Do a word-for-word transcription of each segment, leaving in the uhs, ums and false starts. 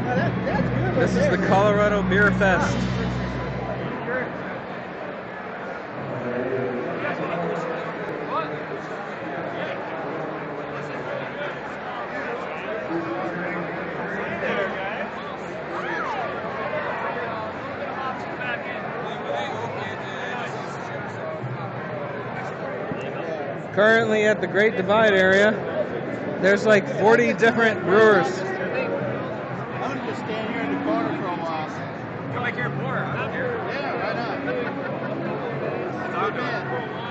This is the Colorado Beer Fest. Currently at the Great Divide area, there's like forty different brewers. I'm gonna just stand here in the corner for a while. Come back here and pour out here. Yeah, right on. Good man.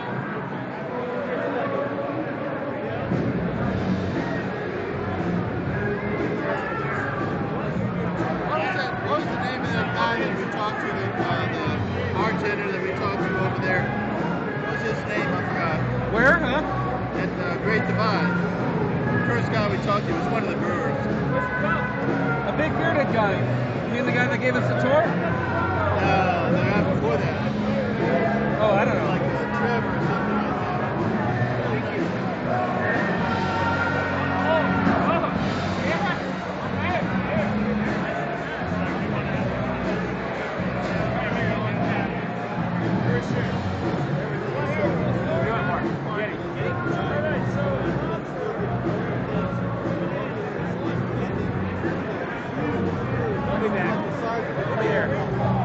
What was that? What was the name of that guy that we talked to? The, uh, the bartender that we talked to over there. What was his name? I forgot. Where, huh? At uh, Great Divide. The first guy we talked to was one of the brewers. A big bearded guy. You mean the guy that gave us the tour? No, the guy before that. Oh, I don't know. Like uh, Trevor or something like that. Thank you. I'll be back. Over here.